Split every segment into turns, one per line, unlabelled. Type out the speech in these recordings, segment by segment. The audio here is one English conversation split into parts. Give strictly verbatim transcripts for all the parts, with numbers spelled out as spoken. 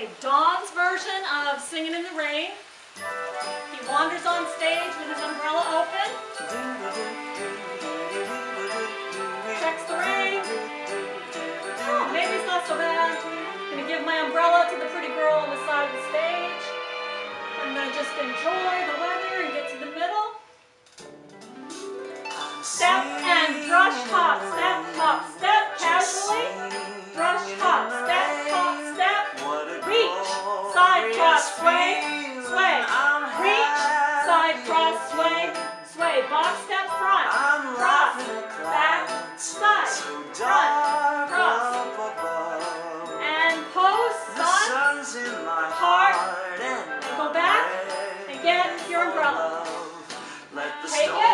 Okay, Don's version of Singing in the Rain. He wanders on stage with his umbrella open. Checks the rain. Oh, maybe it's not so bad. I'm going to give my umbrella to the pretty girl on the side of the stage. I'm going to just enjoy the weather and get to the middle. Step and brush, hop, step, hop, step, casually. Brush, hop, step, hop, step. Reach, side, cross, sway, sway. Reach, side, cross, sway, sway. Box step, front, cross, back, side, front, cross. And pose, sun, heart, and go back and get your umbrella. Take it.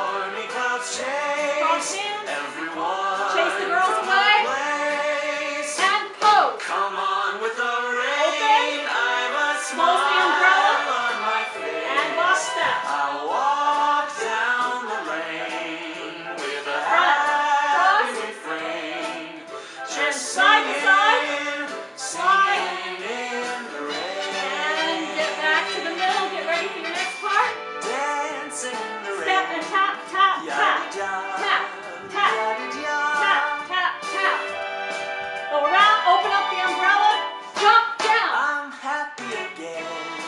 Cross hands. Chase the girls away. And pose.
Come on with the rain.
Open.
I'm a
Close the umbrella.
on my face.
And box step.
I walk down the lane with a
Front,
happy
cross.
refrain.
And
Just
side to side.
singing, singing in the rain.
And get back to the middle. Get ready for your next part.
Dancing in the rain.
Step and tap, tap, tap. Tap, tap, tap, tap, tap. Go around, open up the umbrella, jump down.
I'm happy again.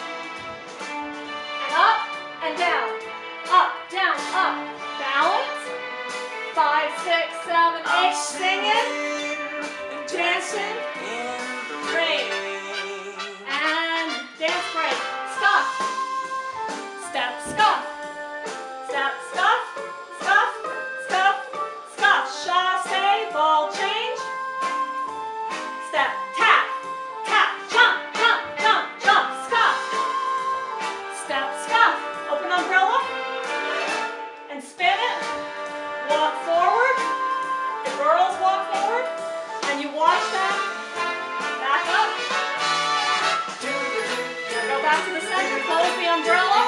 And up and down. Up, down, up. Balance. Five, six, seven, eight. Singing.
and
Dancing.
in the
Rain.
rain.
And dance break. Scuff. Step, scuff. Step, scuff. Scuff, scuff, scuff. Chassé, ball change. Step, tap, tap, jump, jump, jump, jump, scuff. Step, scuff. Open umbrella and spin it. Walk forward. The girls walk forward. And you watch them. Back up. Go back to the center. Close the umbrella.